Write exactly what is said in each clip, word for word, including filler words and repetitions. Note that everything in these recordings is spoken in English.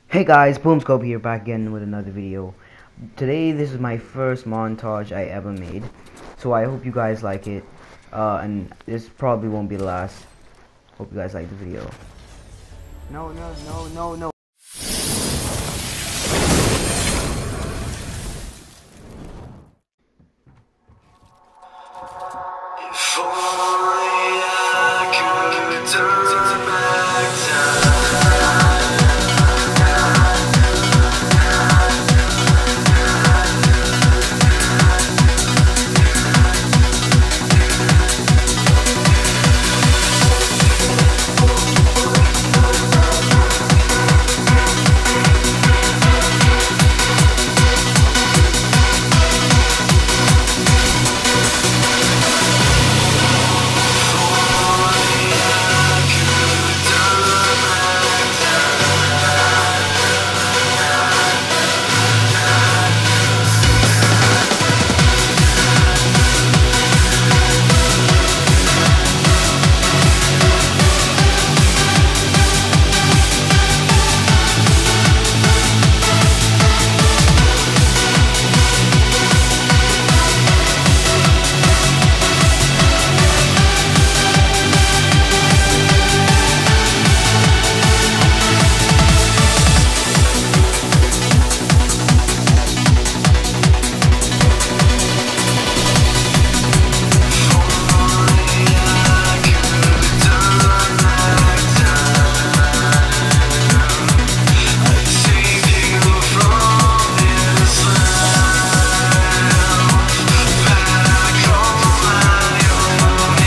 Hey guys, Boomscope here, back again with another video. Today, this is my first montage I ever made, so I hope you guys like it, uh, and this probably won't be the last. Hope you guys like the video. No, no, no, no, no. If only I could turn back time.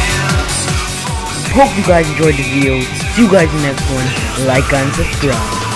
Hope you guys enjoyed the video. See you guys in the next one. Like and subscribe.